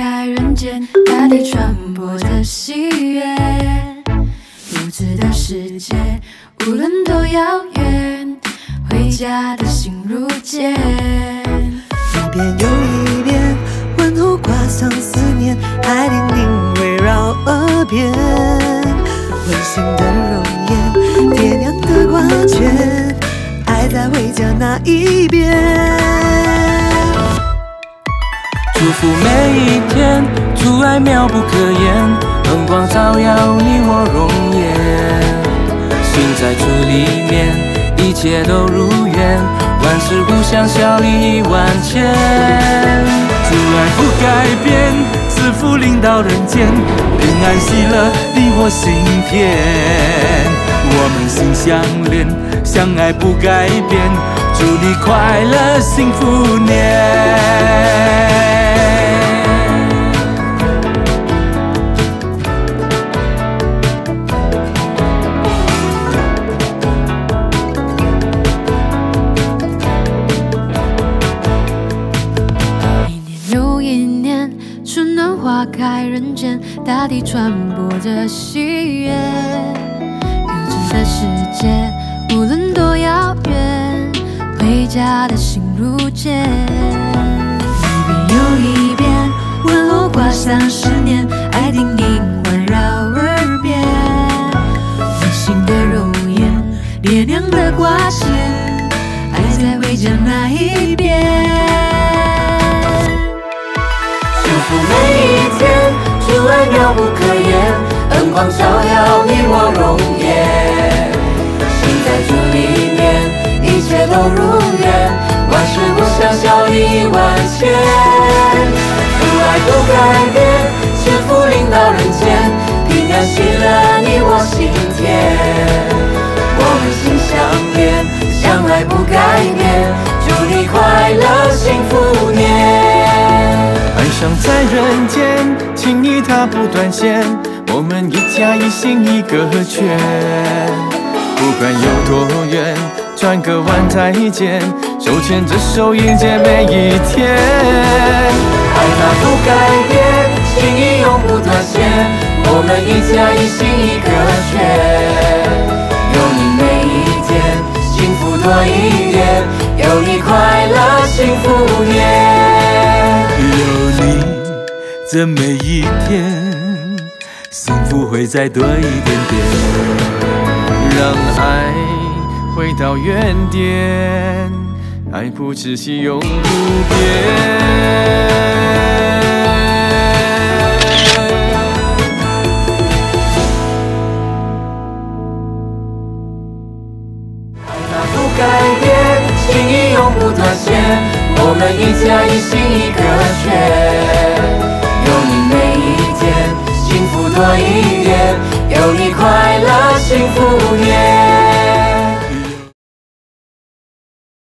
开人间，大地传播着喜悦。如此的世界，无论多遥远，回家的心如箭。 一遍又一遍，问候挂上思念，爱叮咛围绕耳边。温馨的容颜，爹娘的挂牵，爱在回家那一边。 祝福每一天，主爱妙不可言，灯光照耀你我容颜。心在主里面，一切都如愿，万事互相效力万千。主爱不改变，赐福临到人间，平安喜乐你我心田。我们心相连，相爱不改变，祝你快乐幸福年。 花开人间，大地传播着喜悦。幼稚的世界，无论多遥远，回家的心如箭。一遍又一遍，问候挂上思念，爱叮咛环绕耳边。温馨的容颜，爹娘的挂牵，爱在回家那一边。 祝福每一天，主爱妙不可言，灯光照耀你我容颜。心在主里面，一切都如愿，万事互相效力万千。主爱不改变，赐福临到人间，平安喜乐你我心田。我们心相连，相爱不改变，祝你快乐幸福年。爱上在人间，情谊它不断线，我们一家一心一个圈。不管有多远，转个弯再见，手牵着手迎接每一天。爱它不改变，情谊永不断线，我们一家一心一个圈。有你每一天，幸福多一点，有你快乐幸福年。有你这每一天，幸福会再多一点点，让爱回到原点，爱不窒息永不变。改变，情谊永不断线，我们一家一心一个圈。有你每一天，幸福多一点，有你快